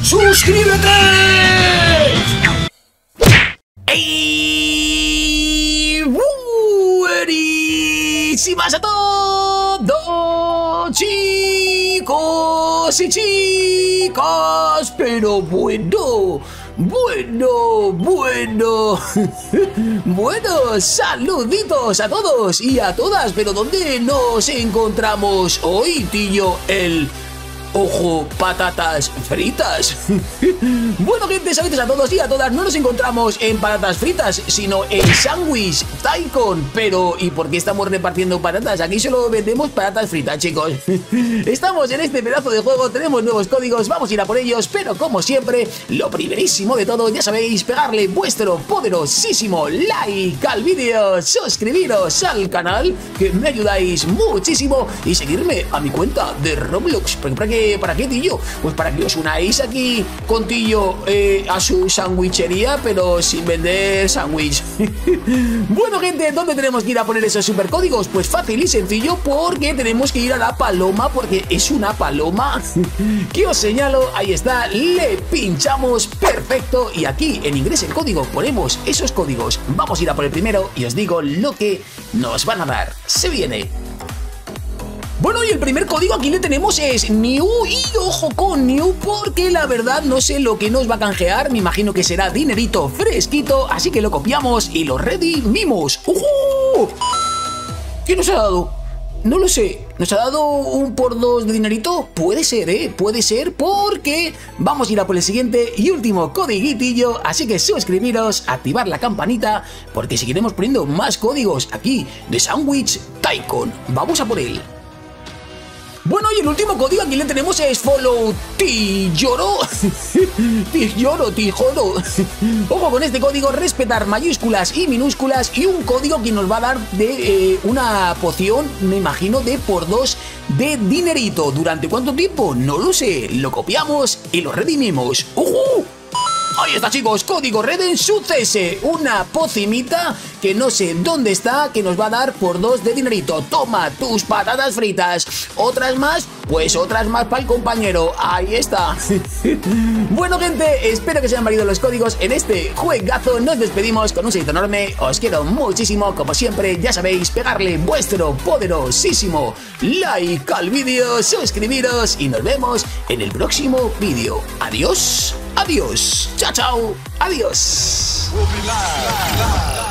¡Suscríbete! ¡Ey! ¡Buenísimas a todos, chicos y chicas! Pero bueno, saluditos a todos y a todas. Pero ¿dónde nos encontramos hoy, tío? El ojo patatas fritas. Bueno, gente, saludos a todos y a todas. No nos encontramos en patatas fritas, sino en sándwich Tycoon. Pero, ¿y por qué estamos repartiendo patatas? Aquí solo vendemos patatas fritas, chicos. Estamos en este pedazo de juego, tenemos nuevos códigos, vamos a ir a por ellos. Pero como siempre, lo primerísimo de todo, ya sabéis, pegarle vuestro poderosísimo like al vídeo, suscribiros al canal, que me ayudáis muchísimo, y seguirme a mi cuenta de Roblox. ¿Para qué, tío? Pues para que os unáis aquí con Tillo a su sandwichería, pero sin vender sándwich. Bueno, gente, ¿dónde tenemos que ir a poner esos supercódigos? Pues fácil y sencillo, porque tenemos que ir a la paloma, porque es una paloma que os señalo. Ahí está, le pinchamos, perfecto, y aquí en ingrese el código ponemos esos códigos. Vamos a ir a por el primero y os digo lo que nos van a dar. Se viene. Bueno, y el primer código aquí le tenemos es New, y ojo con New, porque la verdad no sé lo que nos va a canjear. Me imagino que será dinerito fresquito, así que lo copiamos y lo redimimos. ¡Ojo! ¿Qué nos ha dado? No lo sé. ¿Nos ha dado un por 2 de dinerito? Puede ser, puede ser, porque vamos a ir a por el siguiente y último codiguitillo. Así que suscribiros, activar la campanita, porque seguiremos poniendo más códigos aquí de Sándwich Tycoon. Vamos a por él. Bueno, y el último código aquí le tenemos es Follow Tilloro. Tijoro. Ojo con este código, respetar mayúsculas y minúsculas, y un código que nos va a dar de una poción, me imagino, de por 2 de dinerito. ¿Durante cuánto tiempo? No lo sé. Lo copiamos y lo redimimos. ¡Ojo! Ahí está, chicos, código Reden Sucese, una pocimita que no sé dónde está, que nos va a dar por 2 de dinerito. Toma tus patatas fritas. ¿Otras más? Pues otras más para el compañero. Ahí está. Bueno, gente, espero que os hayan valido los códigos en este juegazo. Nos despedimos con un saludito enorme. Os quiero muchísimo, como siempre, ya sabéis, pegarle vuestro poderosísimo like al vídeo, suscribiros y nos vemos en el próximo vídeo. Adiós. Adiós. Chao, chao. Adiós.